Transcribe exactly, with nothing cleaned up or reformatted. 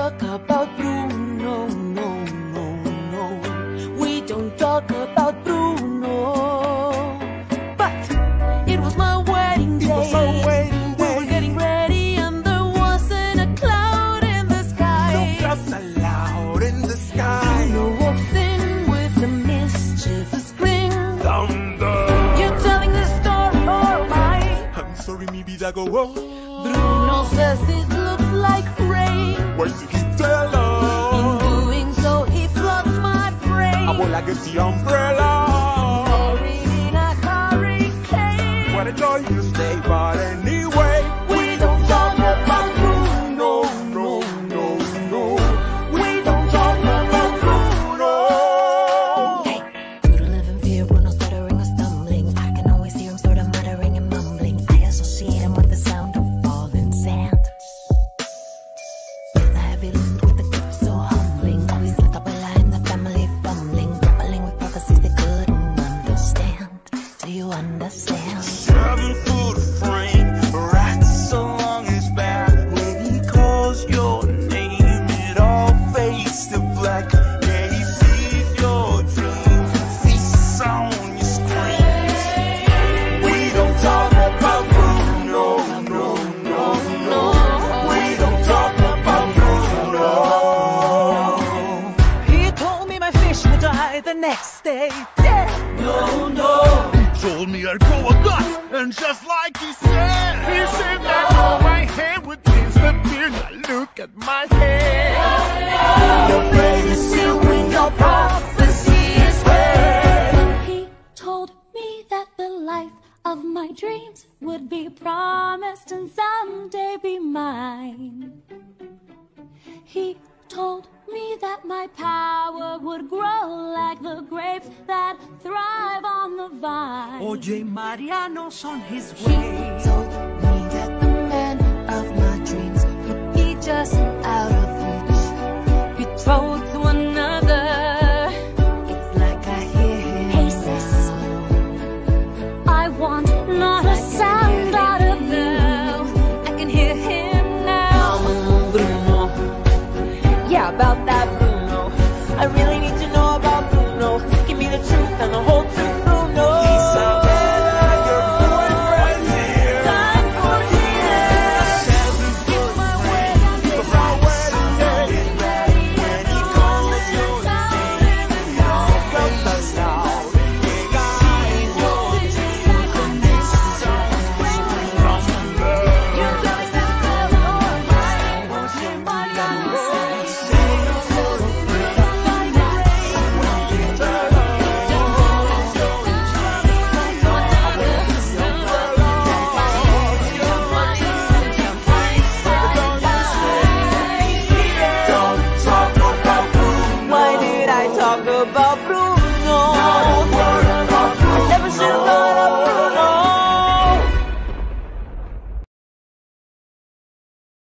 talk about Bruno, no, no, no. We don't talk about Bruno. But it was my wedding day. It was my wedding day. We were getting ready and there wasn't a cloud in the sky. No clouds allowed in the sky. Bruno walks in with a mischievous grin. Thunder. You're telling the story, all right. I'm sorry, maybe I go wrong. Bruno says it looks like rain. Why did he tell us? In doing so, he floods my brain. I will like the umbrella. Buried in a hurricane. What a joy to stay, but anyway, We don't talk about Bruno, no, no, no. we don't talk about Bruno. Hey, Bruno live in fear, Bruno stuttering or stumbling. I can always hear him sort of muttering and mumbling. I associate him with the sound of falling sand. It's a heavy lift with a gift so humbling. Always like a Bella in the family fumbling, grappling with prophecies they couldn't understand. Do you understand? Seven foot frame, rats along his back. When he calls your name, it all fades to black. Yeah, he sees your dreams, feasts on your screams. We don't talk about Bruno, no, no, no. We don't talk about Bruno. He told me my fish would die the next day. Yeah. No, no. Told me I'd grow a gut, and just like he said, he said that my hair would disappear. Now look at my hair. Your faith is sealed when your prophecy is read. He told me that the life of my dreams would be promised and someday be mine. He told me that my power would grow like the grapes that thrive on the vine. Oye, Mariano's on his He way. told me that the man of my dreams would be just out of reach, betrothed to another. It's like I hear him. Hey sis, I want not a sound out of now. I can hear him now. Bruno. Yeah, about